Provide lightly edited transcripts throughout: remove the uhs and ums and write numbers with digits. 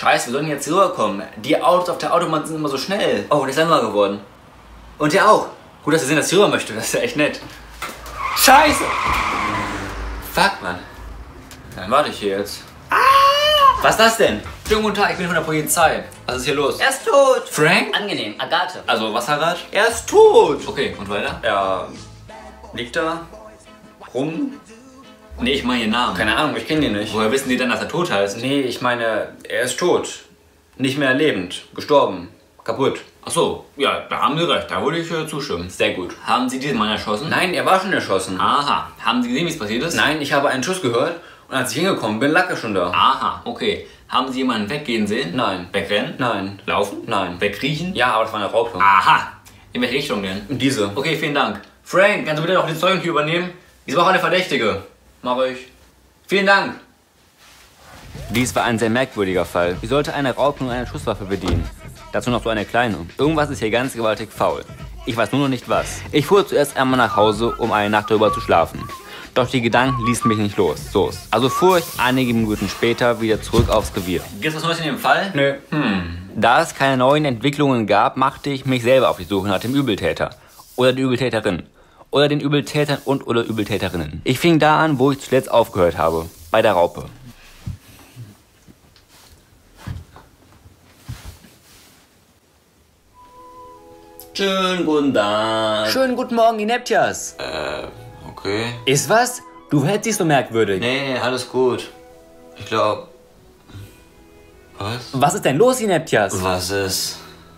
Scheiße, wir sollen jetzt rüberkommen. Die Autos auf der Autobahn sind immer so schnell. Oh, der ist langsamer geworden. Und der auch. Gut, dass wir sehen, dass ich rüber möchte. Das ist ja echt nett. Scheiße! Fuck, Mann. Dann warte ich hier jetzt. Was ist das denn? Schönen guten Tag, ich bin von der Polizei. Was ist hier los? Er ist tot. Frank? Angenehm, Agathe. Also Wasserrad? Er ist tot. Okay, und weiter? Er liegt da rum. Nee, ich meine ihren Namen. Keine Ahnung, ich kenne ihn nicht. Woher wissen die denn, dass er tot heißt? Nee, ich meine, er ist tot. Nicht mehr lebend. Gestorben. Kaputt. Ach so, ja, da haben Sie recht, da würde ich zustimmen. Sehr gut. Haben Sie diesen Mann erschossen? Nein, er war schon erschossen. Aha. Haben Sie gesehen, wie es passiert ist? Nein, ich habe einen Schuss gehört und als ich hingekommen bin, lag er schon da. Aha, okay. Haben Sie jemanden weggehen sehen? Nein. Wegrennen? Nein. Laufen? Nein. Wegkriechen? Ja, aber das war eine Raupe. Aha. In welche Richtung denn? Und diese. Okay, vielen Dank. Frank, kannst du bitte noch den Zeugen hier übernehmen? Die ist auch eine Verdächtige. Mach ich. Vielen Dank. Dies war ein sehr merkwürdiger Fall. Wie sollte eine Raupe nur eine Schusswaffe bedienen? Dazu noch so eine kleine. Irgendwas ist hier ganz gewaltig faul. Ich weiß nur noch nicht was. Ich fuhr zuerst einmal nach Hause, um eine Nacht darüber zu schlafen. Doch die Gedanken ließen mich nicht los. Also fuhr ich einige Minuten später wieder zurück aufs Revier. Gibt's was Neues in dem Fall? Nö. Da es keine neuen Entwicklungen gab, machte ich mich selber auf die Suche nach dem Übeltäter. Oder der Übeltäterin. Oder den Übeltätern oder Übeltäterinnen. Ich fing da an, wo ich zuletzt aufgehört habe. Bei der Raupe. Schönen guten Tag. Schönen guten Morgen, Ineptias. Okay. Ist was? Du hältst dich so merkwürdig. Nee, alles gut. Ich glaube... Was? Was ist denn los, Ineptias? Was ist?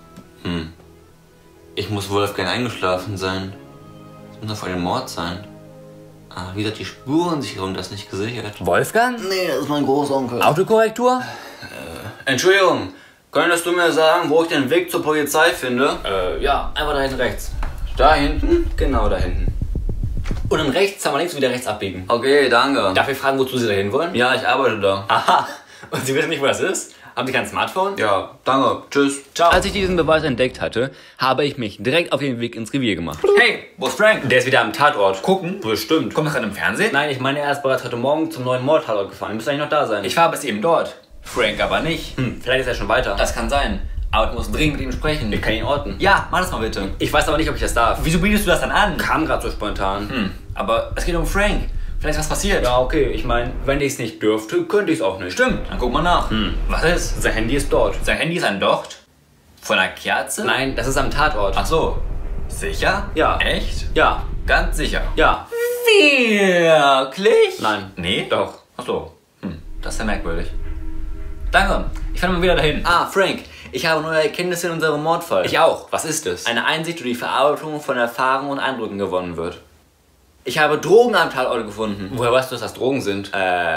Ich muss Wolfgang eingeschlafen sein. Es muss noch vor dem Mord sein. Ah, wie gesagt, die Spurensicherung das nicht gesichert. Wolfgang? Nee, das ist mein Großonkel. Autokorrektur? Entschuldigung, könntest du mir sagen, wo ich den Weg zur Polizei finde? Ja, einfach da hinten rechts. Da hinten? Genau, da hinten. Und dann rechts haben wir links und wieder rechts abbiegen. Okay, danke. Darf ich fragen, wozu Sie da hin wollen? Ja, ich arbeite da. Aha. Und Sie wissen nicht, wo das ist? Haben Sie kein Smartphone? Ja, danke. Tschüss. Ciao. Als ich diesen Beweis entdeckt hatte, habe ich mich direkt auf den Weg ins Revier gemacht. Hey, wo ist Frank? Der ist wieder am Tatort. Gucken? Bestimmt. Kommt das gerade im Fernsehen? Nein, ich meine, er ist bereits heute Morgen zum neuen Mordtatort gefahren. Du müsst eigentlich noch da sein. Ich war bis eben dort. Frank aber nicht. Vielleicht ist er schon weiter. Das kann sein. Aber du musst dringend mit ihm sprechen. Ich kann ihn orten. Ja, mach das mal bitte. Ich weiß aber nicht, ob ich das darf. Wieso bietest du das dann an? Kam gerade so spontan. Aber es geht um Frank. Vielleicht ist was passiert. Ja, okay. Ich meine, wenn ich es nicht dürfte, könnte ich es auch nicht. Stimmt, dann guck mal nach. Was ist? Sein Handy ist dort. Sein Handy ist ein Docht? Von einer Kerze? Nein, das ist am Tatort. Ach so. Sicher? Ja. Echt? Ja. Ganz sicher. Ja. Wirklich? Nein. Nee? Doch. Ach so. Das ist ja merkwürdig. Danke. Ich fahre mal wieder dahin. Ah, Frank. Ich habe neue Erkenntnisse in unserem Mordfall. Ich auch. Was ist es? Eine Einsicht über die Verarbeitung von Erfahrungen und Eindrücken gewonnen wird. Ich habe Drogen am Tatort gefunden. Woher weißt du, dass das Drogen sind?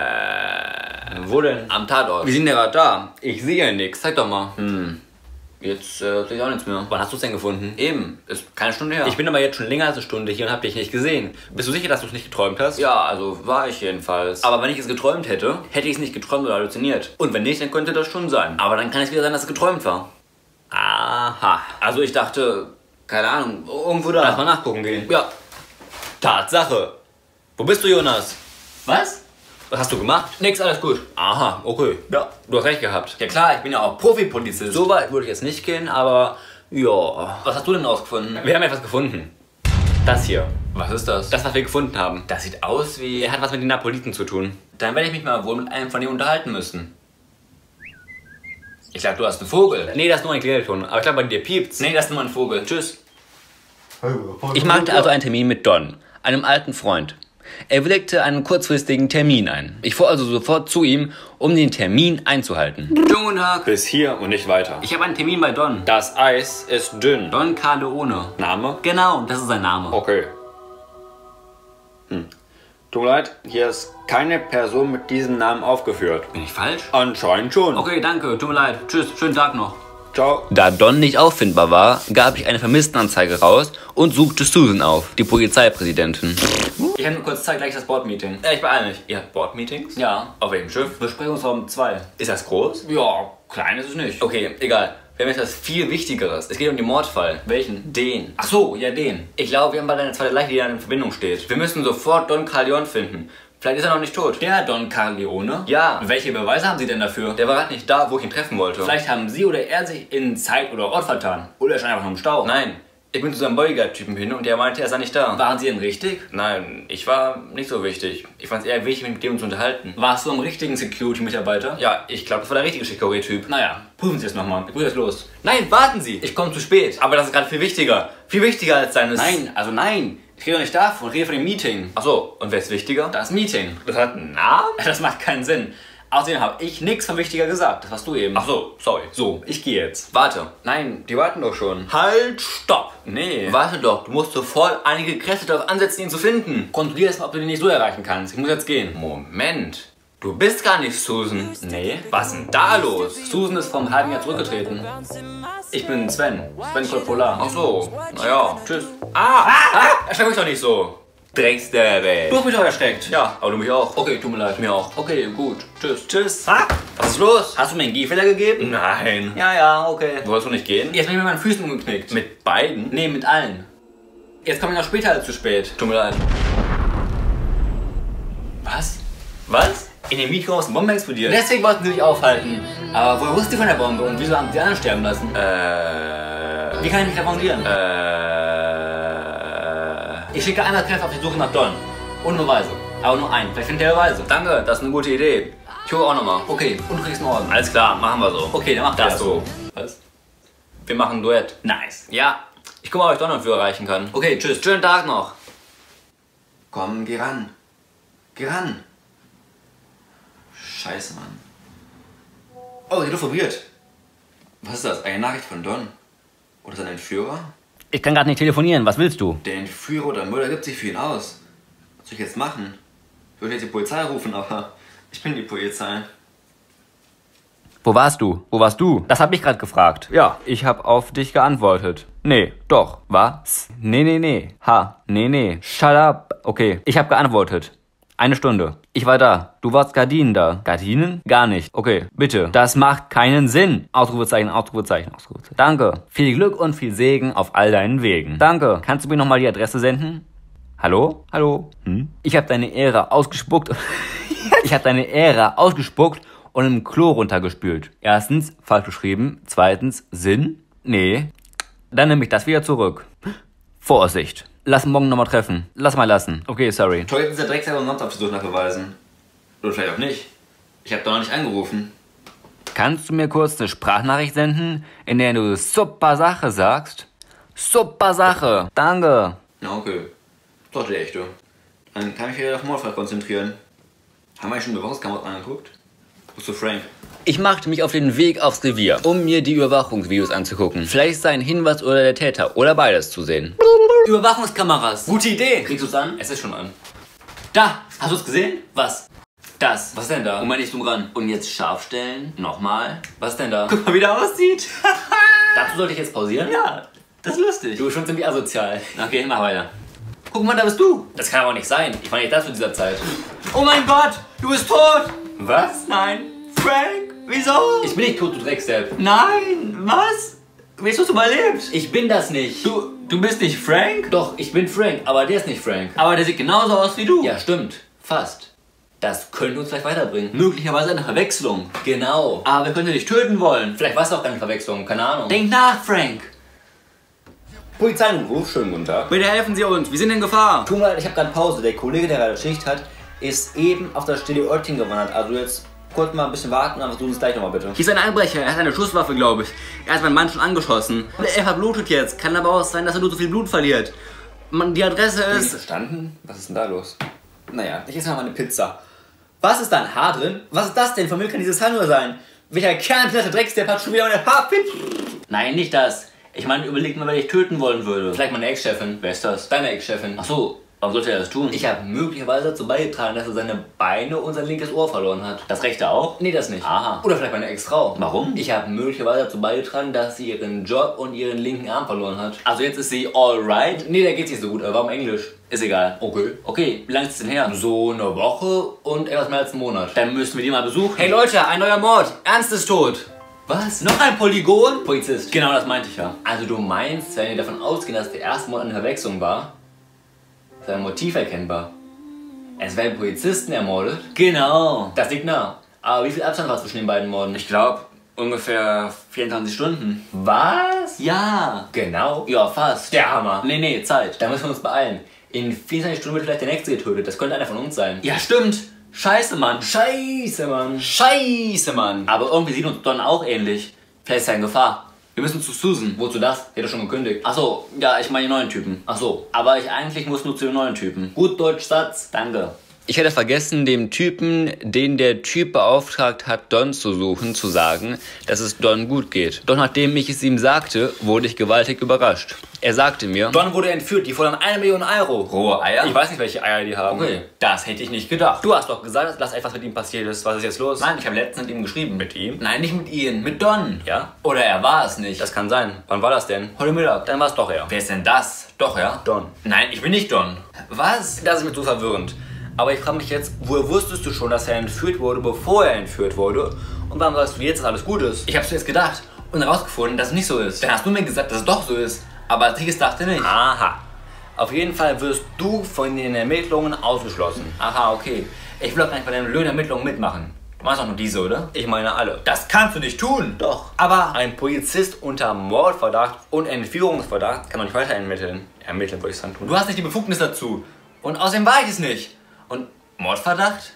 Wo denn? Am Tatort. Wir sind ja gerade da. Ich sehe ja nichts. Zeig doch mal. Jetzt sehe ich auch nichts mehr. Wann hast du es denn gefunden? Eben. Ist keine Stunde her. Ich bin aber jetzt schon länger als eine Stunde hier und habe dich nicht gesehen. Bist du sicher, dass du es nicht geträumt hast? Ja, also war ich jedenfalls. Aber wenn ich es geträumt hätte, hätte ich es nicht geträumt oder halluziniert. Und wenn nicht, dann könnte das schon sein. Aber dann kann es wieder sein, dass es geträumt war. Aha. Also ich dachte, keine Ahnung, irgendwo da. Lass mal nachgucken gehen. Ja. Tatsache. Wo bist du, Jonas? Was? Was hast du gemacht? Nix, alles gut. Aha, okay. Ja. Du hast recht gehabt. Ja klar, ich bin ja auch Profi-Polizist. So weit würde ich jetzt nicht gehen, aber ja. Was hast du denn rausgefunden? Wir haben etwas gefunden. Das hier. Was ist das? Das, was wir gefunden haben. Das sieht aus wie... Er hat was mit den Napoliten zu tun. Dann werde ich mich mal wohl mit einem von denen unterhalten müssen. Ich glaube, du hast einen Vogel. Nee, das ist nur ein Klingelton. Aber ich glaube, bei dir piept's. Nee, das ist nur ein Vogel. Tschüss. Ich machte also einen Termin mit Don, einem alten Freund. Er willigte einen kurzfristigen Termin ein. Ich fuhr also sofort zu ihm, um den Termin einzuhalten. Schönen guten Tag. Bis hier und nicht weiter. Ich habe einen Termin bei Don. Das Eis ist dünn. Don Corleone. Name? Genau, das ist sein Name. Okay. Tut mir leid, hier ist keine Person mit diesem Namen aufgeführt. Bin ich falsch? Anscheinend schon. Okay, danke. Tut mir leid. Tschüss. Schönen Tag noch. Ciao. Da Don nicht auffindbar war, gab ich eine Vermisstenanzeige raus und suchte Susan auf, die Polizeipräsidentin. Ich habe nur kurz Zeit, gleich das Boardmeeting. Ich beeile mich. Ihr habt Boardmeetings? Ja. Auf welchem Schiff? Besprechungsraum 2. Ist das groß? Ja, klein ist es nicht. Okay, egal. Wir haben etwas viel Wichtigeres. Es geht um den Mordfall. Welchen? Den. Ach so, ja den. Ich glaube, wir haben bald eine zweite Leiche, die da in Verbindung steht. Wir müssen sofort Don Corleone finden. Vielleicht ist er noch nicht tot. Der Don Corleone? Ja. Welche Beweise haben Sie denn dafür? Der war gerade nicht da, wo ich ihn treffen wollte. Vielleicht haben Sie oder er sich in Zeit oder Ort vertan. Oder er stand einfach nur im Stau. Nein. Ich bin zu seinem Bodyguard-Typen hin und der meinte, er sei nicht da. Waren Sie denn richtig? Nein, ich war nicht so wichtig. Ich fand es eher wichtig, mich mit dem zu unterhalten. Warst du am richtigen Security-Mitarbeiter? Ja, ich glaube, das war der richtige Chicorée-Typ. Naja, prüfen Sie es nochmal. Ich muss jetzt los. Nein, warten Sie! Ich komme zu spät. Aber das ist gerade viel wichtiger. Viel wichtiger als seines... Nein. Ich rede doch nicht davon, ich rede von dem Meeting. Ach so, und wer ist wichtiger? Das Meeting. Das hat einen Namen? Das macht keinen Sinn. Außerdem habe ich nichts von wichtiger gesagt. Das warst du eben. Ach so, sorry. So, ich gehe jetzt. Warte. Nein, die warten doch schon. Halt, stopp! Nee. Warte doch, du musst sofort einige Kräfte darauf ansetzen, ihn zu finden. Kontrollier erst mal, ob du den nicht so erreichen kannst. Ich muss jetzt gehen. Moment. Du bist gar nicht Susan. Nee. Was ist denn da los? Susan ist vom halben Jahr zurückgetreten. Ich bin Sven. Sven Kolpolar. Ach so, naja. Tschüss. Erschreck mich doch nicht so. Drecksderbe. Du hast mich doch erschreckt. Ja, aber du mich auch. Okay, tut mir leid. Mir auch. Okay, gut. Tschüss. Tschüss. Was ist los? Hast du mir einen Gehfehler gegeben? Nein. Ja, okay. Wolltest du nicht gehen? Jetzt bin ich mit meinen Füßen umgeknickt. Mit beiden? Nee, mit allen. Jetzt komme ich noch später als zu spät. Tut mir leid. Was? Was? In dem Mikro ist eine Bombe explodiert. Deswegen wollten sie dich aufhalten. Aber woher wusste ich von der Bombe und wieso haben die anderen sterben lassen? Wie kann ich mich revanchieren? Ich schicke einmal Kräfte auf die Suche nach Don. Ohne Beweise. Aber nur einen. Vielleicht findet er Beweise. Danke, das ist eine gute Idee. Ich hole auch nochmal. Okay, und du kriegst einen Orden. Alles klar, machen wir so. Okay, dann mach Das das so. Was? Wir machen ein Duett. Nice. Ja, ich guck mal, ob ich Don dafür erreichen kann. Okay, tschüss. Schönen Tag noch. Komm, geh ran. Geh ran. Scheiße, Mann. Oh, die Luft vibriert. Was ist das? Eine Nachricht von Don? Oder sein Entführer? Ich kann gerade nicht telefonieren. Was willst du? Der Entführer oder Mörder gibt sich für ihn aus. Was soll ich jetzt machen? Ich würde jetzt die Polizei rufen, aber ich bin die Polizei. Wo warst du? Wo warst du? Das hab ich gerade gefragt. Ja, ich hab auf dich geantwortet. Nee, doch. Was? Nee. Nee. Shut up. Okay, ich hab geantwortet. 1 Stunde. Ich war da. Du warst Gardinen da. Gardinen? Gar nicht. Okay, bitte. Das macht keinen Sinn. Ausrufezeichen. Danke. Viel Glück und viel Segen auf all deinen Wegen. Danke. Kannst du mir nochmal die Adresse senden? Hallo? Ich hab deine Ehre ausgespuckt. Und im Klo runtergespült. 1. falsch geschrieben. 2. Sinn? Nee. Dann nehme ich das wieder zurück. Vorsicht. Lass morgen nochmal treffen. Lass mal lassen. Okay, sorry. Toll, jetzt ist der Drecksack umsonst auf die Suche nach Beweisen. Oder vielleicht auch nicht. Ich habe doch noch nicht angerufen. Kannst du mir kurz eine Sprachnachricht senden, in der du super Sache sagst? Super Sache. Danke. Ja, okay. Doch, der echte. Dann kann ich mich wieder auf Mordfall konzentrieren. Haben wir eigentlich schon Überwachungskameras angeguckt? Wo ist so Frank? Ich machte mich auf den Weg aufs Revier, um mir die Überwachungsvideos anzugucken. Vielleicht ist da ein Hinweis oder der Täter oder beides zu sehen. Überwachungskameras. Gute Idee! Kriegst du's an? Es ist schon an. Da! Hast du's gesehen? Was? Das. Was ist denn da? Moment, ich zoom ran. Und jetzt scharf stellen. Nochmal. Was ist denn da? Guck mal, wie der aussieht. Dazu sollte ich jetzt pausieren? Ja, das ist lustig. Du bist schon ziemlich asozial. Okay, mach weiter. Guck mal, da bist du. Das kann aber nicht sein. Ich war nicht da zu dieser Zeit. Oh mein Gott, du bist tot! Was? Nein. Frank, wieso? Ich bin nicht tot, du Drecksepp. Nein, was? Wieso hast du überlebt? Ich bin das nicht. Du bist nicht Frank? Doch, ich bin Frank, aber der ist nicht Frank. Aber der sieht genauso aus wie du. Ja, stimmt. Fast. Das könnte uns vielleicht weiterbringen. Möglicherweise eine Verwechslung. Genau. Aber wir könnten dich töten wollen. Vielleicht war es auch keine Verwechslung, keine Ahnung. Denk nach, Frank. Polizeiruf, schönen guten Tag. Bitte helfen Sie uns, wir sind in Gefahr. Tut mir leid, ich habe gerade Pause. Der Kollege, der gerade Schicht hat, ist eben auf das stille Örtchen gewandert. Also jetzt kurz mal ein bisschen warten, aber versuchen Sie es gleich nochmal bitte. Hier ist ein Einbrecher, er hat eine Schusswaffe, glaube ich. Er hat meinen Mann schon angeschossen. Er verblutet jetzt, kann aber auch sein, dass er nur so viel Blut verliert. Die Adresse ist... Verstanden? Was ist denn da los? Naja, ich esse mal eine Pizza. Was ist da ein Haar drin? Was ist das denn? Von mir kann dieses Haar nur sein. Welcher kernplatte Drecksdepp hat schon wieder eine Haarpizza? Nein, nicht das. Ich meine, überleg mal, wer ich töten wollen würde. Vielleicht meine Ex-Chefin. Wer ist das? Deine Ex-Chefin. Ach so, warum sollte er das tun? Ich habe möglicherweise dazu beigetragen, dass er seine Beine und sein linkes Ohr verloren hat. Das rechte auch? Nee, das nicht. Aha. Oder vielleicht meine Ex-Frau. Warum? Ich habe möglicherweise dazu beigetragen, dass sie ihren Job und ihren linken Arm verloren hat. Also jetzt ist sie alright? Nee, der geht's nicht so gut. Aber warum Englisch? Ist egal. Okay. Okay, wie lange ist es denn her? So eine Woche und etwas mehr als einen Monat. Dann müssen wir die mal besuchen. Hey Leute, ein neuer Mord. Ernst ist tot. Was? Noch ein Polygon? Polizist. Genau, das meinte ich ja. Also du meinst, wenn wir davon ausgehen, dass der erste Mord eine Verwechslung war, ist ein Motiv erkennbar. Es werden Polizisten ermordet? Genau. Das liegt nah. Aber wie viel Abstand war zwischen den beiden Morden? Ich glaube, ungefähr 24 Stunden. Was? Ja. Genau? Ja, fast. Der Hammer. Nee, Zeit. Da müssen wir uns beeilen. In 24 Stunden wird vielleicht der Nächste getötet. Das könnte einer von uns sein. Ja, stimmt. Scheiße, Mann. Scheiße, Mann. Scheiße, Mann. Aber irgendwie sieht uns Don auch ähnlich. Vielleicht ist er in Gefahr. Wir müssen zu Susan. Wozu das? Die hat doch schon gekündigt. Achso, ja, ich meine die neuen Typen. Achso. Aber ich eigentlich muss nur zu den neuen Typen. Gut Deutsch Satz. Danke. Ich hätte vergessen, dem Typen, den der Typ beauftragt hat, Don zu suchen, zu sagen, dass es Don gut geht. Doch nachdem ich es ihm sagte, wurde ich gewaltig überrascht. Er sagte mir, Don wurde entführt, die fordern 1 Million Euro. rohe Eier? Ich weiß nicht, welche Eier die haben. Okay. Das hätte ich nicht gedacht. Du hast doch gesagt, dass etwas mit ihm passiert ist. Was ist jetzt los? Nein, ich habe letztens mit ihm geschrieben. Mit ihm? Nein, nicht mit Ian, mit Don. Ja? Oder er war es nicht. Das kann sein. Wann war das denn? Heute Mittag. Dann war es doch er. Wer ist denn das? Doch, ja? Don. Nein, ich bin nicht Don. Was? Das ist mir zu verwirrend. Aber ich frage mich jetzt, woher wusstest du schon, dass er entführt wurde, bevor er entführt wurde? Und warum sagst du jetzt, dass alles gut ist? Ich hab's jetzt gedacht und herausgefunden, dass es nicht so ist. Dann hast du mir gesagt, dass es doch so ist. Aber als ich es dachte nicht. Aha. Auf jeden Fall wirst du von den Ermittlungen ausgeschlossen. Aha, okay. Ich will auch gar nicht bei den blöden Ermittlungen mitmachen. Du machst auch nur diese, oder? Ich meine alle. Das kannst du nicht tun. Doch. Aber Ein Polizist unter Mordverdacht und Entführungsverdacht kann man nicht weiter ermitteln. Ermitteln würde ich dann tun. du hast nicht die Befugnis dazu. Und außerdem war ich es nicht. Und Mordverdacht?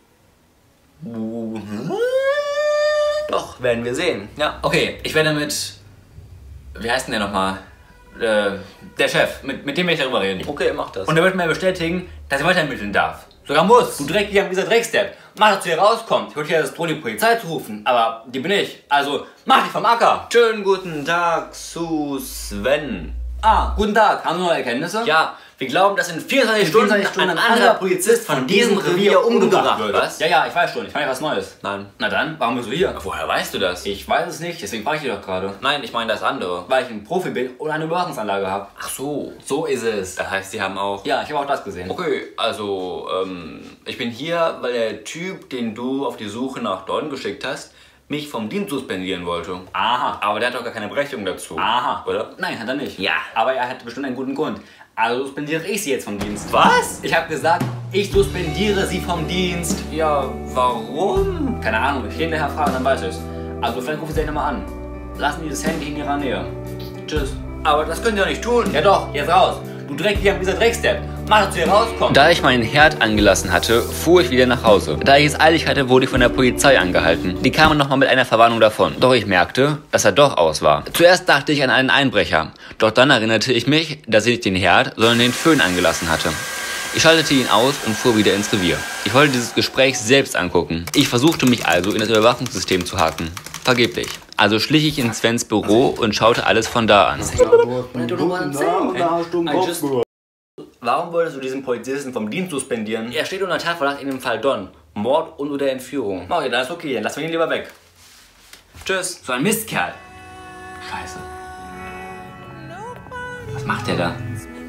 Doch, werden wir sehen. Ja, okay. Ich werde mit... Wie heißt denn der nochmal? Der Chef. Mit dem werde ich darüber reden. Okay, mach das. Und er wird mir bestätigen, dass er weiter ermitteln darf. Sogar muss. Du dreckiger dieser Dreckstep. Mach, dass du hier rauskommst. Ich würde hier das drohen, die Polizei zu rufen. Aber die bin ich. Also, mach dich vom Acker. Schönen guten Tag zu Sven. Ah, guten Tag. Haben Sie neue Erkenntnisse? Ja, wir glauben, dass in 24 Stunden ein anderer Polizist von diesem Revier umgebracht wird. Was? Ja, ich weiß schon. Ich meine was Neues. Nein. Na dann, warum bist du hier? Woher weißt du das? Ich weiß es nicht, deswegen frage ich dich doch gerade. Nein, ich meine das andere. Weil ich ein Profi bin oder eine Überwachungsanlage habe. Ach so. So ist es. Das heißt, sie haben auch... Ja, ich habe auch das gesehen. Okay, also, ich bin hier, weil der Typ, den du auf die Suche nach Don geschickt hast, mich vom Dienst suspendieren wollte. Aha. Aber der hat doch gar keine Berechtigung dazu. Aha. Oder? Nein, hat er nicht. Ja. Aber er hatte bestimmt einen guten Grund. Also suspendiere ich sie jetzt vom Dienst. Was? Ich habe gesagt, ich suspendiere sie vom Dienst. Ja, warum? Keine Ahnung, ich gehe nachher fragen, dann weiß ich es. Also vielleicht rufen Sie gleich nochmal an. Lassen Sie das Handy in Ihrer Nähe. Tschüss. Aber das könnt ihr doch nicht tun. Ja doch, jetzt raus. Du dreckiger dieser Dreckstep. Mach, dass du hier rauskommst. Da ich meinen Herd angelassen hatte, fuhr ich wieder nach Hause. Da ich es eilig hatte, wurde ich von der Polizei angehalten. Die kamen nochmal mit einer Verwarnung davon. Doch ich merkte, dass er doch aus war. Zuerst dachte ich an einen Einbrecher. Doch dann erinnerte ich mich, dass ich nicht den Herd, sondern den Föhn angelassen hatte. Ich schaltete ihn aus und fuhr wieder ins Revier. Ich wollte dieses Gespräch selbst angucken. Ich versuchte mich also in das Überwachungssystem zu haken. Vergeblich. Also schlich ich in Svens Büro und schaute alles von da an. Warum wolltest du diesen Polizisten vom Dienst suspendieren? Er steht unter Tatverdacht in dem Fall Don. Mord und oder Entführung. Okay, dann ist okay, dann lassen wir ihn lieber weg. Tschüss. So ein Mistkerl. Scheiße. Was macht der da?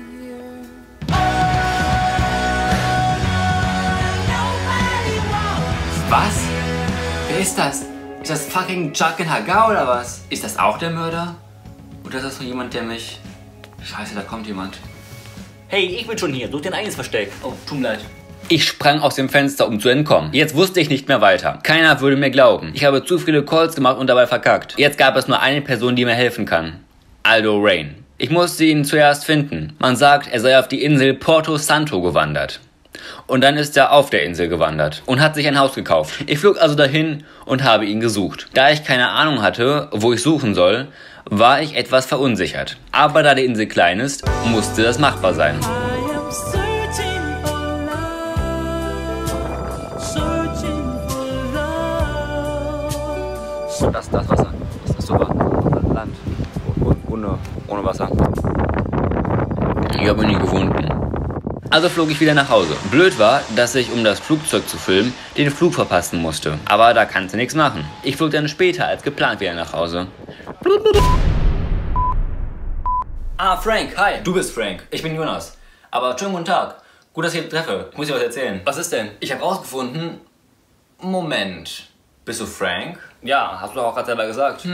Was? Wer ist das? Ist das fucking Jaqen Hagar oder was? Ist das auch der Mörder? Oder ist das so jemand, der mich... Scheiße, da kommt jemand. Hey, ich bin schon hier. Such dein eigenes Versteck. Oh, tut mir leid. Ich sprang aus dem Fenster, um zu entkommen. Jetzt wusste ich nicht mehr weiter. Keiner würde mir glauben. Ich habe zu viele Calls gemacht und dabei verkackt. Jetzt gab es nur eine Person, die mir helfen kann. Aldo Rain. Ich musste ihn zuerst finden. Man sagt, er sei auf die Insel Porto Santo gewandert. Und dann ist er auf der Insel gewandert und hat sich ein Haus gekauft. Ich flog also dahin und habe ihn gesucht. Da ich keine Ahnung hatte, wo ich suchen soll, war ich etwas verunsichert. Aber da die Insel klein ist, musste das machbar sein. Das Wasser. Das ist super. Land. Ohne Wasser. Ich habe ihn nie gefunden. Also flog ich wieder nach Hause. Blöd war, dass ich, um das Flugzeug zu filmen, den Flug verpassen musste. Aber da kannst du nichts machen. Ich flog dann später als geplant wieder nach Hause. Ah, Frank, hi. Du bist Frank. Ich bin Jonas. Aber schönen guten Tag. Gut, dass ich dich treffe. Ich muss dir was erzählen. Was ist denn? Ich habe rausgefunden... Moment. Bist du Frank? Ja, hast du doch auch gerade selber gesagt.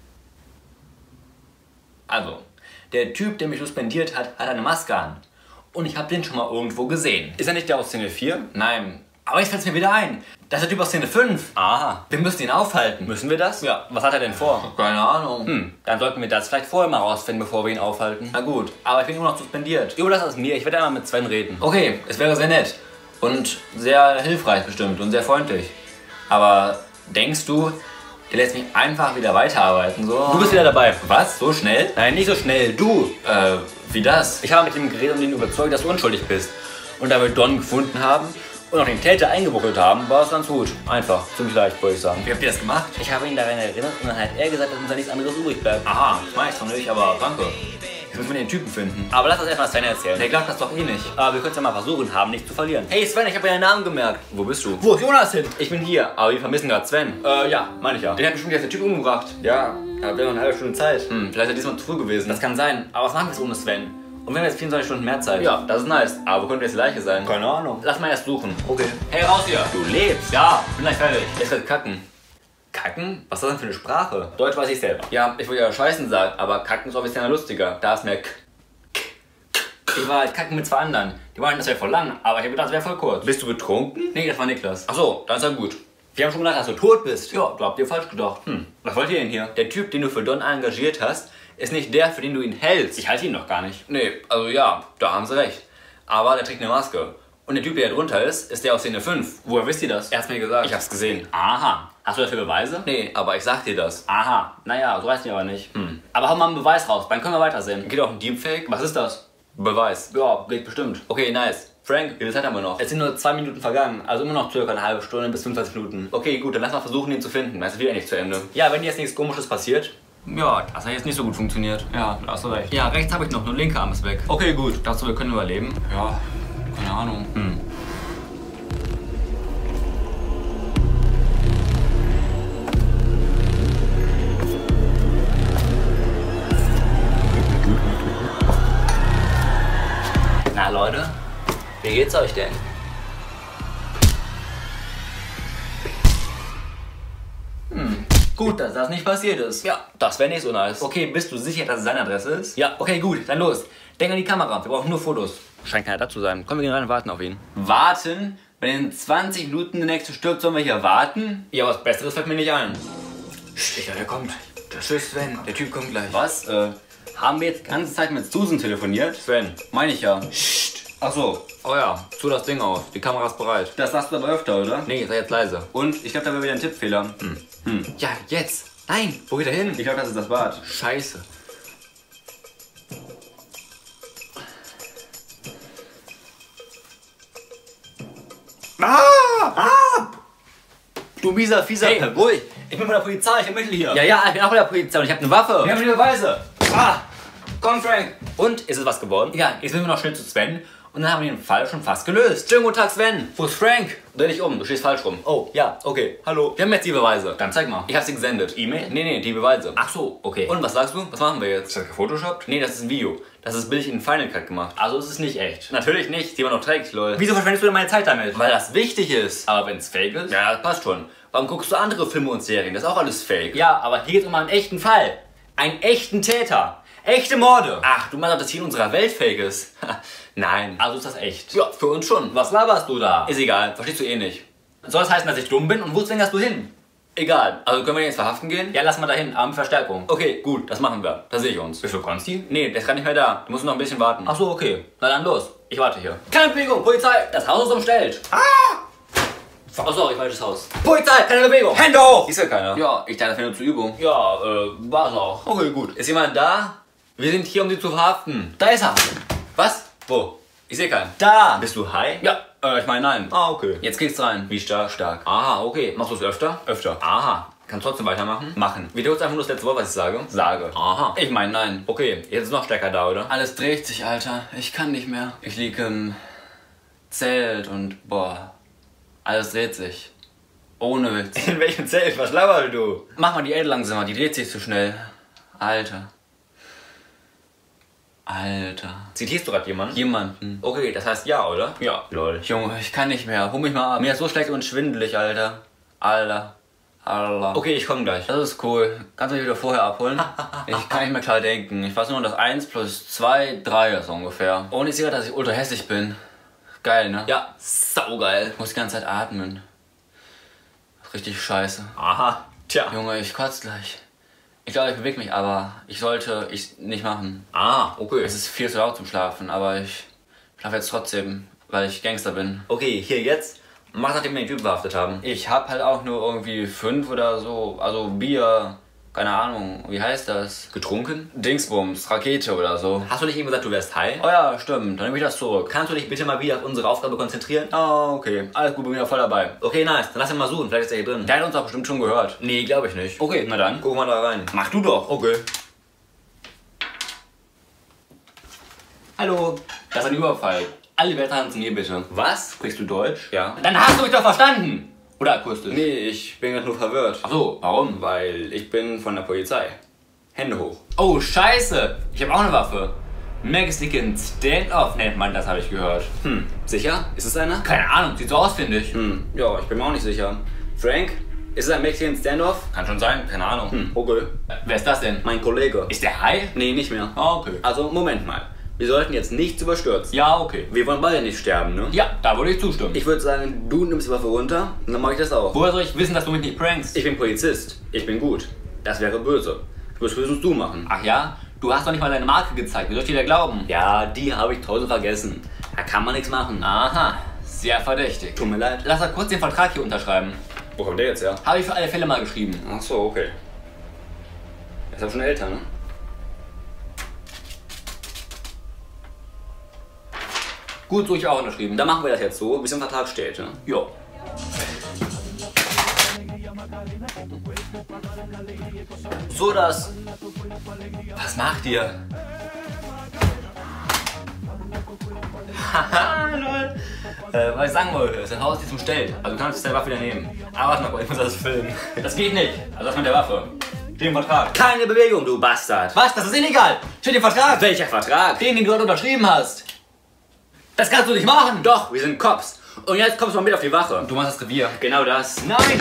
Also, der Typ, der mich suspendiert hat, hat eine Maske an. Und ich habe den schon mal irgendwo gesehen. Ist er nicht der aus Szene 4? Nein, aber jetzt fällt es mir wieder ein. Das ist der Typ aus Szene 5. Aha. Wir müssen ihn aufhalten. Müssen wir das? Ja. Was hat er denn vor? Keine Ahnung. Dann sollten wir das vielleicht vorher mal rausfinden, bevor wir ihn aufhalten. Na gut, aber ich bin immer noch suspendiert. Überlass es mir, ich werde einmal mit Sven reden. Okay, es wäre sehr nett. Und sehr hilfreich bestimmt und sehr freundlich. Aber denkst du, der lässt mich einfach wieder weiterarbeiten? So? Du bist wieder dabei. Was? So schnell? Nein, nicht so schnell, du. Wie das? Ich habe mit ihm geredet und ihn überzeugt, dass du unschuldig bist. Und da wir Don gefunden haben und auch den Täter eingebuckelt haben, war es ganz gut. Einfach, ziemlich leicht, würde ich sagen. Wie habt ihr das gemacht? Ich habe ihn daran erinnert und dann hat er gesagt, dass uns da nichts anderes übrig bleibt. Aha, das meine ich doch nicht, aber danke. Jetzt müssen wir den Typen finden. Aber lass uns erstmal Sven erzählen. Der glaubt das doch eh nicht. Aber wir können es ja mal versuchen, haben nicht zu verlieren. Hey Sven, ich habe deinen Namen gemerkt. Wo bist du? Wo ist Jonas hin? Ich bin hier, aber wir vermissen gerade Sven. Ja, meine ich ja. Den hat bestimmt jetzt der Typ umgebracht. Ja, da wäre noch eine halbe Stunde Zeit. Vielleicht ist er diesmal zu früh gewesen. Das kann sein. Aber was machen wir jetzt ohne Sven? Und wir haben jetzt 24 Stunden mehr Zeit. Ja, das ist nice. Aber wo könnte jetzt die Leiche sein? Keine Ahnung. Lass mal erst suchen. Okay. Hey, raus hier! Du lebst! Ja, bin gleich fertig. Jetzt wird kacken. Kacken? Was ist das denn für eine Sprache? Deutsch weiß ich selber. Ja, ich würde ja Scheißen sagen, aber kacken ist offiziell lustiger. Da ist mehr K. Ich war halt kacken mit zwei anderen. Die wollten, das wäre voll lang, aber ich habe gedacht, das wäre voll kurz. Bist du betrunken? Nee, das war Niklas. Achso, dann ist ja gut. Wir haben schon gedacht, dass du tot bist. Ja, da habt ihr falsch gedacht. Was wollt ihr denn hier? Der Typ, den du für Don engagiert hast, ist nicht der, für den du ihn hältst. Ich halte ihn doch gar nicht. Nee, also ja, da haben sie recht. Aber der trägt eine Maske. Und der Typ, der drunter ist der aus Szene 5. Woher wisst ihr das? Er hat's mir gesagt. Ich hab's gesehen. Aha. Hast du dafür Beweise? Nee, aber ich sag dir das. Aha. Naja, so reißt mir aber nicht. Aber hau mal einen Beweis raus, dann können wir weitersehen. Geht auch ein Deepfake? Was ist das? Beweis. Ja, geht bestimmt. Okay, nice. Frank, wie viel Zeit haben wir noch? Es sind nur 2 Minuten vergangen, also immer noch circa eine halbe Stunde bis 25 Minuten. Okay, gut, dann lass mal versuchen, ihn zu finden. Dann ist wieder nicht zu Ende. Ja, wenn jetzt nichts Komisches passiert. Ja, das hat jetzt nicht so gut funktioniert. Ja, da hast du recht. Ja, rechts habe ich noch, nur linke Arm ist weg. Okay, gut. Glaubst du, wir können überleben? Ja, keine Ahnung. Na Leute, wie geht's euch denn? Gut, dass das nicht passiert ist. Ja, das wäre nicht so nice. Okay, bist du sicher, dass es seine Adresse ist? Ja. Okay, gut, dann los. Denk an die Kamera, wir brauchen nur Fotos. Scheint keiner da zu sein. Kommen wir gehen rein und warten auf ihn. Warten? Wenn in 20 Minuten der nächste stirbt, sollen wir hier warten? Ja, was Besseres fällt mir nicht ein. Ich glaube, der kommt. Tschüss, Sven. Der Typ kommt gleich. Was? Haben wir jetzt die ganze Zeit mit Susan telefoniert? Sven. Meine ich ja. Ach so. Oh ja, tu das Ding auf. Die Kamera ist bereit. Das sagst du aber öfter, oder? Nee, sei jetzt leise. Und ich glaube, da war wieder ein Tippfehler. Ja, jetzt. Nein, wo geht er hin? Ich glaube, das ist das Bad. Scheiße. Du mieser, fieser Hey, ruhig. Ich bin von der Polizei, ich ermittle hier. Ja, ich bin auch bei der Polizei und ich habe eine Waffe. Wir haben die Beweise. Komm, Frank. Und, ist es was geworden? Ja, jetzt sind wir noch schnell zu Sven und dann haben wir den Fall schon fast gelöst. Schönen guten Tag, Sven. Wo ist Frank? Dreh dich um, du stehst falsch rum. Oh, ja, okay. Hallo. Wir haben jetzt die Beweise. Dann zeig mal. Ich habe sie gesendet. E-Mail? Nee, die Beweise. Ach so, okay. Und was sagst du? Was machen wir jetzt? Ist das gefotoshoppt? Nee, das ist ein Video. Das ist billig in Final Cut gemacht. Also ist es nicht echt. Natürlich nicht, die man noch trägt, lol. Wieso verschwendest du denn meine Zeit damit? Weil das wichtig ist. Aber wenn es fake ist? Ja, das passt schon. Warum guckst du andere Filme und Serien? Das ist auch alles fake. Ja, aber hier geht es um einen echten Fall. Einen echten Täter. Echte Morde. Ach, du meinst, dass das hier in unserer Welt fake ist? Nein. Also ist das echt. Ja, für uns schon. Was laberst du da? Ist egal, verstehst du eh nicht. Soll das heißen, dass ich dumm bin? Und wo zwingerst du hin? Egal. Also können wir den jetzt verhaften gehen? Ja, lass mal dahin. Arme Verstärkung. Okay, gut, das machen wir. Da sehe ich uns. Bist du Konsti? Nee, der ist gerade nicht mehr da. Du musst noch ein bisschen warten. Ach so, okay. Na dann los. Ich warte hier. Keine Bewegung, Polizei! Das Haus ist umstellt. Oh, sorry, falsches Haus. Polizei, keine Bewegung! Hände hoch! Ist ja keiner. Ja, ich dachte, das wäre nur zur Übung. Ja, war's auch. Okay, gut. Ist jemand da? Wir sind hier, um sie zu verhaften. Da ist er. Was? Wo? Ich sehe keinen. Da! Bist du high? Ja, ich meine nein. Ah, okay. Jetzt geht's rein. Wie stark? Stark. Aha, okay. Machst du es öfter? Öfter. Aha. Kannst trotzdem weitermachen? Machen. Wiederholst einfach nur das letzte Wort, was ich sage? Sage. Aha. Ich meine nein. Okay, jetzt ist noch stärker da, oder? Alles dreht sich, Alter. Ich kann nicht mehr. Ich liege im Zelt und boah, alles dreht sich. Ohne Witz. In welchem Zelt? Was laberst du? Mach mal die Erde langsamer, die dreht sich zu schnell. Alter. Alter. Zitierst du gerade jemanden? Jemanden. Okay, das heißt ja, oder? Ja. Lol. Junge, ich kann nicht mehr. Hol mich mal ab. Mir ist so schlecht und schwindelig, Alter. Alter. Allah. Okay, ich komme gleich. Das ist cool. Kannst du mich wieder vorher abholen? Ich kann nicht mehr klar denken. Ich weiß nur, dass 1 plus 2, 3 ist ungefähr. Und ich sehe, dass ich ultra hässlich bin. Geil, ne? Ja, saugeil. Ich muss die ganze Zeit atmen. Richtig scheiße. Aha. Tja. Junge, ich kotze gleich. Ich glaube, ich bewege mich, aber ich sollte nicht machen. Ah, okay. Es ist viel zu laut zum Schlafen, aber ich schlafe jetzt trotzdem, weil ich Gangster bin. Okay, hier jetzt. Mach, nachdem wir den Typ verhaftet haben. Ich hab halt auch nur irgendwie 5 oder so, also Bier, keine Ahnung, wie heißt das? Getrunken? Dingsbums, Rakete oder so. Hast du nicht eben gesagt, du wärst high? Oh ja, stimmt, dann nehme ich das zurück. Kannst du dich bitte mal wieder auf unsere Aufgabe konzentrieren? Oh, okay. Alles gut, bin wieder voll dabei. Okay, nice, dann lass ihn mal suchen, vielleicht ist er hier drin. Der hat uns auch bestimmt schon gehört. Nee, glaube ich nicht. Okay, na dann, gucken wir da rein. Mach du doch. Okay. Hallo, das ist ein Überfall. Alle Werte haben zu mir bitte. Was? Sprichst du Deutsch? Ja. Dann hast du mich doch verstanden! Oder akustisch? Nee, ich bin gerade nur verwirrt. Ach so, warum? Weil ich bin von der Polizei. Hände hoch. Oh, scheiße! Ich habe auch eine Waffe. Mexican Standoff nennt man das, habe ich gehört. Sicher? Ist es einer? Keine Ahnung, sieht so aus, finde ich. Ja, ich bin mir auch nicht sicher. Frank, ist es ein Mexican Standoff? Kann schon sein, keine Ahnung. Okay. Wer ist das denn? Mein Kollege. Ist der high? Nee, nicht mehr. Ah, okay. Also, Moment mal. Wir sollten jetzt nichts überstürzen. Ja, okay. Wir wollen beide nicht sterben, ne? Ja, da würde ich zustimmen. Ich würde sagen, du nimmst die Waffe runter und dann mache ich das auch. Woher soll ich wissen, dass du mich nicht prankst? Ich bin Polizist. Ich bin gut. Das wäre böse. Das müsstest du machen. Ach ja? Du hast doch nicht mal deine Marke gezeigt. Wie soll ich dir da glauben? Ja, die habe ich tausend vergessen. Da kann man nichts machen. Aha. Sehr verdächtig. Tut mir leid. Lass doch kurz den Vertrag hier unterschreiben. Wo kommt der jetzt her? Habe ich für alle Fälle mal geschrieben. Ach so, okay. Er ist aber schon älter, ne? Gut, so ich auch unterschrieben. Dann machen wir das jetzt so, wie es im Vertrag steht. Ne? Jo. So das. Was macht ihr? Haha, lol. Was ich sagen wollte, ist ein Haus, die zum Stellen. Also du kannst deine Waffe wieder nehmen. Aber warte mal, ich muss das filmen. Das geht nicht. Also das mit der Waffe. Steht im Vertrag. Keine Bewegung, du Bastard. Was? Das ist illegal. Steht im Vertrag. Welcher Vertrag? Den du dort unterschrieben hast. Das kannst du nicht machen! Doch, wir sind Cops. Und jetzt kommst du mal mit auf die Wache. Du machst das Revier. Genau das. Nein!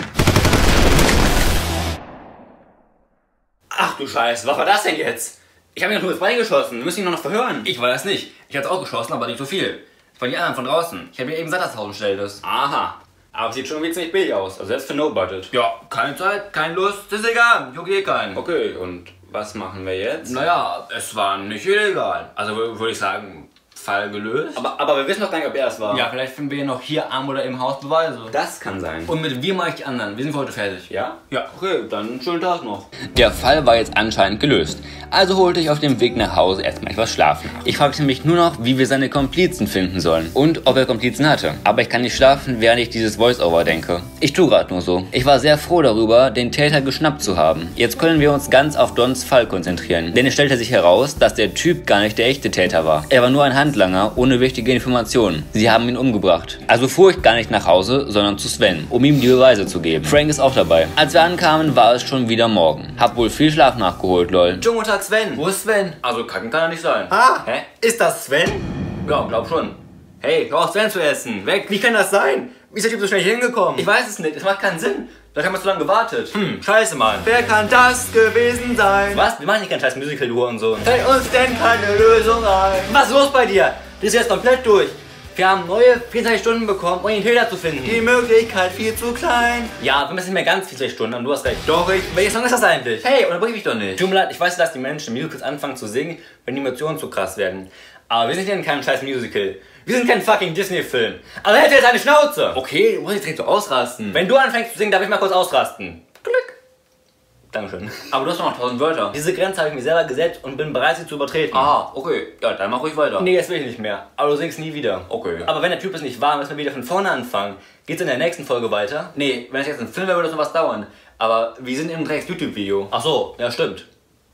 Ach du Scheiße, was war das denn jetzt? Ich habe ihn doch nur jetzt reingeschossen. Wir müssen ihn noch verhören. Ich war das nicht. Ich hatte es auch geschossen, aber nicht so viel. Das waren die anderen von draußen. Ich habe mir eben gesagt, dass das Haus gestellt ist. Aha. Aber es sieht schon irgendwie ziemlich billig aus. Also selbst für No Budget. Ja, keine Zeit, keine Lust. Das ist egal. Ich jucke keinen. Okay, und was machen wir jetzt? Naja, es war nicht illegal. Also würde ich sagen... Fall gelöst. Aber wir wissen doch gar nicht, ob er es war. Ja, vielleicht finden wir noch hier am oder im Haus Beweise. Das kann sein. Und mit wir mache ich die anderen. Wir sind für heute fertig. Ja? Ja. Okay, dann einen schönen Tag noch. Der Fall war jetzt anscheinend gelöst. Also holte ich auf dem Weg nach Hause erstmal etwas schlafen. Ich fragte mich nur noch, wie wir seine Komplizen finden sollen. Und ob er Komplizen hatte. Aber ich kann nicht schlafen, während ich dieses Voice-Over denke. Ich tue gerade nur so. Ich war sehr froh darüber, den Täter geschnappt zu haben. Jetzt können wir uns ganz auf Dons Fall konzentrieren. Denn es stellte sich heraus, dass der Typ gar nicht der echte Täter war. Er war nur ein Handlanger ohne wichtige Informationen. Sie haben ihn umgebracht. Also fuhr ich gar nicht nach Hause, sondern zu Sven, um ihm die Beweise zu geben. Frank ist auch dabei. Als wir ankamen, war es schon wieder morgen. Hab wohl viel Schlaf nachgeholt, lol. Guten Tag, Sven. Wo ist Sven? Also kacken kann er nicht sein. Ah, hä? Ist das Sven? Ja, glaub schon. Hey, hör auf Sven zu essen. Weg. Wie kann das sein? Wie ist der Typ so schnell hier hingekommen? Ich weiß es nicht. Es macht keinen Sinn. Da haben wir zu lange gewartet. Scheiße, Mann. Wer kann das gewesen sein? Was? Wir machen nicht kein scheiß Musical, du Hurensohn. Fällt uns denn keine Lösung ein? Was ist los bei dir? Du bist jetzt komplett durch. Wir haben neue 24 Stunden bekommen, um den Täter zu finden. Die Möglichkeit viel zu klein. Ja, wir müssen nicht mehr ganz 24 Stunden haben, du hast recht. Doch, welches Song ist das eigentlich? Hey, unterbrich mich doch nicht. Tut mir leid, ich weiß, dass die Menschen Musicals anfangen zu singen, wenn die Emotionen zu krass werden. Aber wir sind ja kein scheiß Musical. Wir sind kein fucking Disney-Film. Also hält er jetzt eine Schnauze. Okay, du musst nicht direkt so ausrasten. Wenn du anfängst zu singen, darf ich mal kurz ausrasten. Glück. Dankeschön. Aber du hast noch 1000 Wörter. Diese Grenze habe ich mir selber gesetzt und bin bereit, sie zu übertreten. Aha, okay. Ja, dann mach ruhig weiter. Nee, das will ich nicht mehr. Aber du singst nie wieder. Okay. Aber wenn der Typ es nicht war, müssen wir wieder von vorne anfangen. Geht's in der nächsten Folge weiter? Nee, wenn es jetzt ein Film wäre, würde das noch was dauern. Aber wir sind im Drecks-YouTube-Video. Ach so, ja stimmt.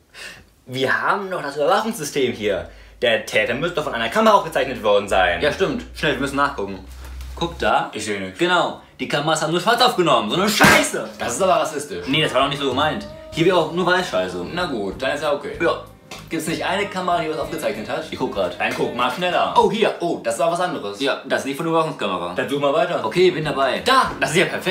Wir haben noch das Überwachungssystem hier. Der Täter müsste doch von einer Kamera aufgezeichnet worden sein. Ja, stimmt. Schnell, wir müssen nachgucken. Guck da. Ich sehe nichts. Genau. Die Kameras haben nur schwarz aufgenommen. So eine Scheiße. Das ist aber rassistisch. Nee, das war doch nicht so gemeint. Hier wäre auch nur Weißscheiße. Na gut, dann ist ja okay. Ja. Gibt's nicht eine Kamera, die was aufgezeichnet hat? Ich guck grad. Dann guck mal schneller. Oh, hier. Oh, das ist auch was anderes. Ja, das ist nicht von der Überwachungskamera. Dann such mal weiter. Okay, bin dabei. Da, das ist ja perfekt.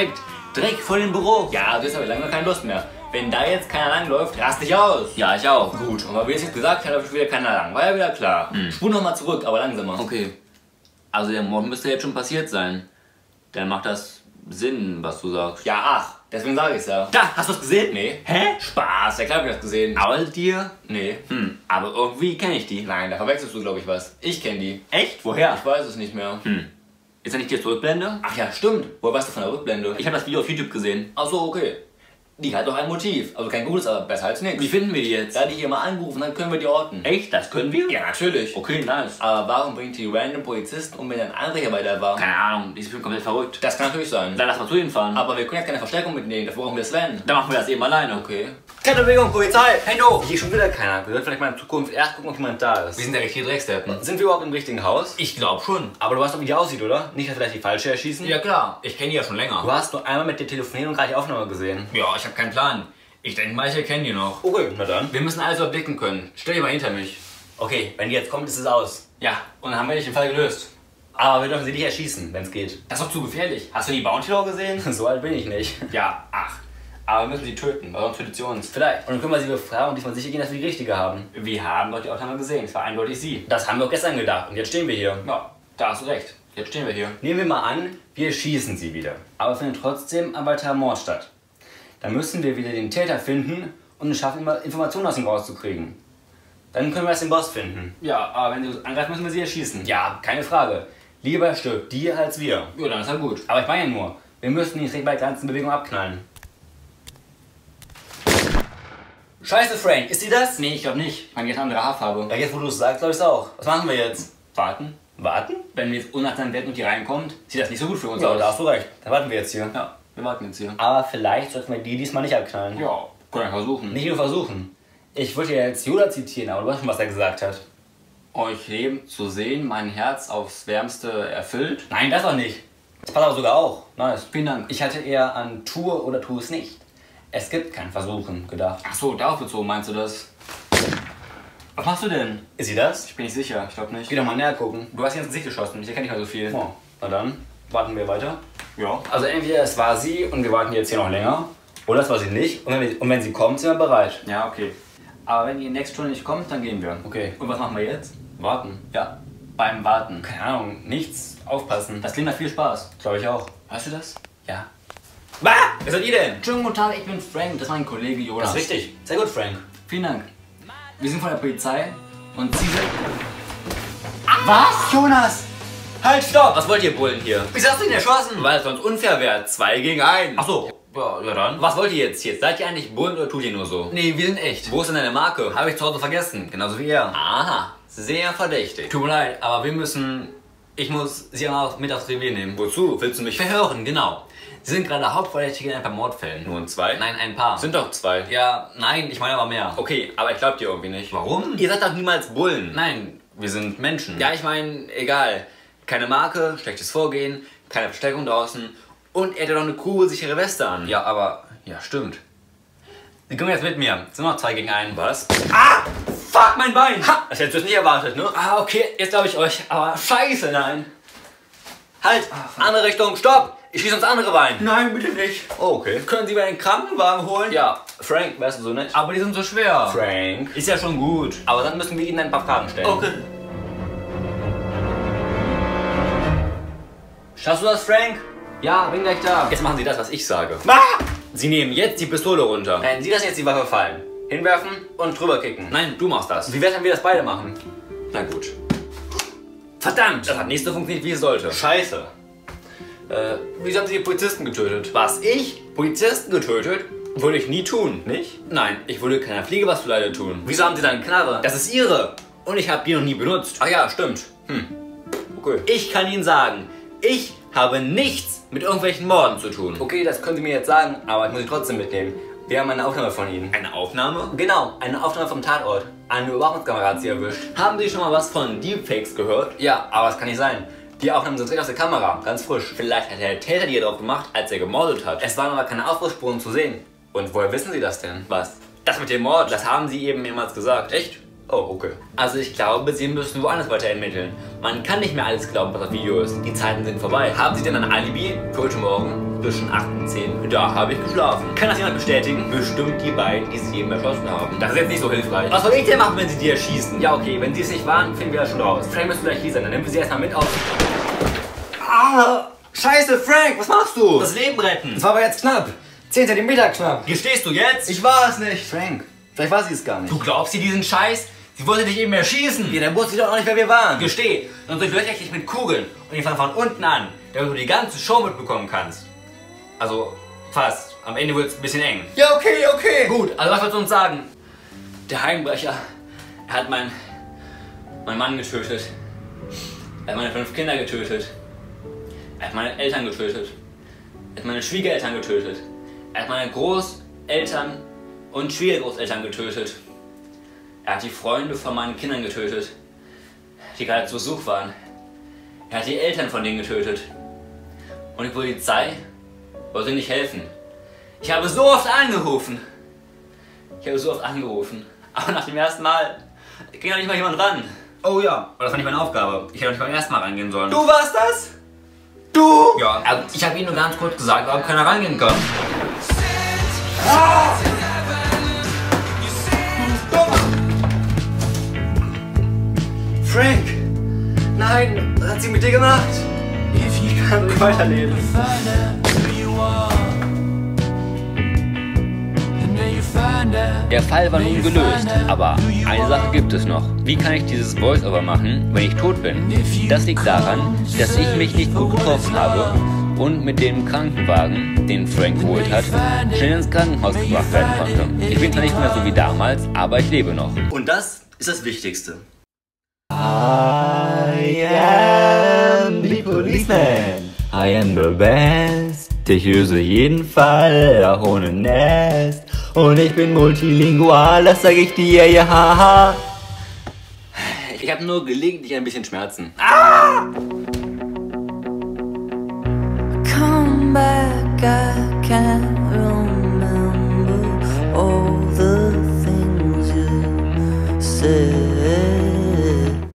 Direkt vor dem Büro. Ja, jetzt habe ich lange keine Lust mehr. Wenn da jetzt keiner langläuft, raste ich aus. Ja, ich auch. Gut. Und weil wir es jetzt gesagt haben, läuft wieder keiner lang. War ja wieder klar. Spur nochmal zurück, aber langsamer. Okay. Also der Mord müsste jetzt schon passiert sein. Dann macht das Sinn, was du sagst. Ja, ach. Deswegen sage ich's ja. Da, hast du es gesehen? Nee. Hä? Spaß, ja klar hab ich das gesehen. Arbeitet dir? Nee. Aber irgendwie kenne ich die. Nein, da verwechselst du, glaube ich, was. Ich kenne die. Echt? Woher? Ich weiß es nicht mehr. Ist das nicht die Zurückblende? Ach ja, stimmt. Woher weißt du von der Rückblende? Ich habe das Video auf YouTube gesehen. Ach so, okay. Die hat doch ein Motiv. Also kein gutes, aber besser als nichts. Wie finden wir die jetzt? Da die hier mal angerufen, dann können wir die orten. Echt? Das können wir? Ja, natürlich. Okay, nice. Aber warum bringt die random Polizisten um, wenn ein Anbrecher bei der war? Keine Ahnung, die ist bestimmt komplett verrückt. Das kann natürlich sein. Dann lass mal zu ihnen fahren. Aber wir können ja keine Verstärkung mitnehmen, dafür brauchen wir Sven. Dann machen wir das eben alleine. Okay. Keine Bewegung, Polizei! Hey no! Hier ist schon wieder keiner. Wir sollten vielleicht mal in Zukunft erst gucken, ob jemand da ist. Wir sind ja richtige Drecksteppen. Sind wir überhaupt im richtigen Haus? Ich glaube schon. Aber du weißt doch, wie die aussieht, oder? Nicht, dass vielleicht die falsche erschießen? Ja klar, ich kenne die ja schon länger. Du hast nur einmal mit dir telefoniert und gerade die Aufnahme gesehen. Ja, ich habe keinen Plan. Ich denke mal, ich erkenne die noch. Okay, na dann. Wir müssen alles überblicken können. Stell dich mal hinter mich. Okay, wenn die jetzt kommt, ist es aus. Ja, und dann haben wir den Fall gelöst. Aber wir dürfen sie nicht erschießen, wenn es geht. Das ist doch zu gefährlich. Hast du die Bounty Law gesehen? So alt bin ich nicht. Ja, ach. Aber wir müssen sie töten, weil sonst tötet sie uns. Vielleicht. Und dann können wir sie befragen und diesmal sicher gehen, dass wir die richtige haben. Wir haben doch die Aufnahme gesehen. Es war eindeutig sie. Das haben wir auch gestern gedacht und jetzt stehen wir hier. Ja, da hast du recht. Jetzt stehen wir hier. Nehmen wir mal an, wir schießen sie wieder. Aber findet trotzdem ein weiterer Mord statt. Dann müssen wir wieder den Täter finden und es schaffen, Informationen aus ihm rauszukriegen. Dann können wir erst den Boss finden. Ja, aber wenn sie uns angreifen, müssen wir sie erschießen. Ja, keine Frage. Lieber stirbt die als wir. Ja, dann ist ja gut. Aber ich meine ja nur, wir müssen ihn direkt bei der ganzen Bewegung abknallen. Scheiße, Frank, ist sie das? Nee, ich glaube nicht. Ich meine, jetzt eine andere Haarfarbe. Ja, jetzt wo du es sagst, glaube ich es auch. Was machen wir jetzt? Warten. Warten? Wenn wir jetzt unachtsam werden und die reinkommt, sieht das nicht so gut für uns Ja, aus. da hast du recht. Dann warten wir jetzt hier. Ja, wir warten jetzt hier. Aber vielleicht sollten wir die diesmal nicht abknallen. Ja, können wir versuchen. Nicht nur versuchen. Ich wollte ja jetzt Yoda zitieren, aber du weißt schon, was er gesagt hat. Euch leben zu sehen, mein Herz aufs Wärmste erfüllt. Nein, das auch nicht. Das passt aber sogar auch. Nice. Vielen Dank. Ich hatte eher an tue oder tue es nicht. Es gibt kein Versuchen gedacht. Ach so, darauf bezogen meinst du das? Was machst du denn? Ist sie das? Ich bin nicht sicher, ich glaube nicht. Geh doch mal näher gucken. Du hast ihr ins Gesicht geschossen, ich erkenne nicht mehr so viel. Oh, na dann, warten wir weiter. Ja. Also entweder es war sie und wir warten jetzt hier noch länger, oder es war sie nicht und wenn sie kommt, sind wir bereit. Ja, okay. Aber wenn die nächste Stunde nicht kommt, dann gehen wir. Okay. Und was machen wir jetzt? Warten. Ja, beim Warten. Keine Ahnung, nichts. Aufpassen. Das klingt nach viel Spaß. Glaube ich auch. Weißt du das? Ja. Was? Wer seid ihr denn? Schönen guten Tag, ich bin Frank, das ist mein Kollege Jonas. Das ist richtig. Sehr gut, Frank. Vielen Dank. Wir sind von der Polizei und Sie sind... Was? Jonas? Halt, stopp! Was wollt ihr Bullen hier? Wieso hast du ihn erschossen? Weil es sonst unfair wäre. 2 gegen 1. Ach so. Ja, dann. Was wollt ihr jetzt hier? Seid ihr eigentlich Bullen oder tut ihr nur so? Nee, wir sind echt. Wo ist denn deine Marke? Habe ich zu Hause vergessen. Genauso wie er. Aha. Sehr verdächtig. Tut mir leid, aber wir müssen... Ich muss Sie einmal mit aufs Revier nehmen. Wozu? Willst du mich verhören? Genau. Sie sind gerade Hauptverdächtige in ein paar Mordfällen. Nur in 2? Nein, ein paar. Sind doch 2. Ja, nein, ich meine aber mehr. Okay, aber ich glaub dir irgendwie nicht. Warum? Ihr seid doch niemals Bullen. Nein. Wir sind Menschen. Ja, ich meine, egal. Keine Marke, schlechtes Vorgehen, keine Versteckung draußen und er hat doch eine kugelsichere Weste an. Ja, aber... Ja, stimmt. Sie kommen jetzt mit mir. Es sind noch 2 gegen 1. Was? Ah! Fuck, mein Bein! Ha! Das hättest du nicht erwartet, ne? Ah, okay, jetzt glaube ich euch. Aber scheiße, nein. Halt! Andere Richtung, stopp! Ich schieße ins andere Bein. Nein, bitte nicht. Oh, okay. Können Sie mir einen Krankenwagen holen? Ja, Frank, wärst du so nett? aber die sind so schwer. Frank. Ist ja schon gut. Aber dann müssen wir Ihnen ein paar Fragen stellen. Okay. Schaffst du das, Frank? Ja, bin gleich da. Jetzt machen Sie das, was ich sage. Ah! Sie nehmen jetzt die Pistole runter. Nein, Sie lassen jetzt die Waffe fallen. Hinwerfen und drüber kicken. Nein, du machst das. Wie wär's, wenn wir das beide machen? Na gut. Verdammt! Das hat nicht so funktioniert, wie es sollte. Scheiße. Wieso haben Sie die Polizisten getötet? Was, ich? Polizisten getötet? Würde ich nie tun. Nicht? Nein, ich würde keiner Fliege was zuleide tun. Wieso haben Sie dann eine Knarre? Das ist ihre. Und ich habe die noch nie benutzt. Ach ja, stimmt. Okay. Ich kann Ihnen sagen, ich habe nichts mit irgendwelchen Morden zu tun. Okay, das können Sie mir jetzt sagen, aber ich muss Sie trotzdem mitnehmen. Wir haben eine Aufnahme von Ihnen. Eine Aufnahme? Genau, eine Aufnahme vom Tatort. Eine Überwachungskamera hat Sie erwischt. Haben Sie schon mal was von Deepfakes gehört? Ja, aber das kann nicht sein. Die Aufnahmen sind direkt aus der Kamera, ganz frisch. Vielleicht hat der Täter die ja drauf gemacht, als er gemordet hat. Es waren aber keine Aufbruchsspuren zu sehen. Und woher wissen Sie das denn? Was? Das mit dem Mord, das haben Sie eben mehrmals gesagt. Echt? Oh, okay. Also ich glaube, Sie müssen woanders weiter ermitteln. Man kann nicht mehr alles glauben, was auf Video ist. Die Zeiten sind vorbei. Haben Sie denn ein Alibi für heute Morgen? zwischen 8 und 10. Da habe ich geschlafen. Kann das jemand bestätigen? Bestimmt die beiden, die sie eben erschossen haben. Das ist jetzt nicht so hilfreich. Was soll ich denn machen, wenn sie die erschießen? Ja, okay, wenn sie es nicht waren, finden wir das schon raus. Frank, müsst du gleich hier sein, dann nehmen wir sie erstmal mit auf. Ah, scheiße, Frank, was machst du? Das Leben retten. Das war aber jetzt knapp. 10 cm knapp. Gestehst du jetzt? Ich war es nicht. Frank, vielleicht war sie es gar nicht. Du glaubst dir diesen Scheiß? Sie wollte dich eben erschießen. Ja, dann wusste ich doch auch nicht, wer wir waren. Gesteh, sonst durchlöcher ich dich mit Kugeln und die fangen von unten an, damit du die ganze Show mitbekommen kannst. Also, fast. Am Ende wird es ein bisschen eng. Ja, okay. Gut, also was willst du uns sagen? Der Einbrecher, er hat meinen Mann getötet. Er hat meine 5 Kinder getötet. Er hat meine Eltern getötet. Er hat meine Schwiegereltern getötet. Er hat meine Großeltern und Schwiegergroßeltern getötet. Er hat die Freunde von meinen Kindern getötet, die gerade zu Besuch waren. Er hat die Eltern von denen getötet. Und die Polizei wollte nicht helfen. Ich habe so oft angerufen. Aber nach dem ersten Mal ging da nicht mal jemand ran. Oh ja. Aber das war nicht meine Aufgabe. Ich hätte auch nicht beim ersten Mal rangehen sollen. Du warst das? Du? Ja, also ich habe Ihnen nur ganz kurz gesagt, warum keiner rangehen kann. Ah! Frank! Nein, was hat sie mit dir gemacht? Ich kann nicht weiterleben. Der Fall war nun gelöst, aber eine Sache gibt es noch. Wie kann ich dieses Voice-Over machen, wenn ich tot bin? Das liegt daran, dass ich mich nicht gut getroffen habe und mit dem Krankenwagen, den Frank geholt hat, schnell ins Krankenhaus gebracht werden konnte. Ich bin zwar nicht mehr so wie damals, aber ich lebe noch. Und das ist das Wichtigste. I am the policeman. I am the best. Ich löse jeden Fall, auch ohne Nest. Und ich bin multilingual, das sag ich dir, ja haha. Ich habe nur gelegentlich ein bisschen Schmerzen. Come back, I can't remember all the things you said.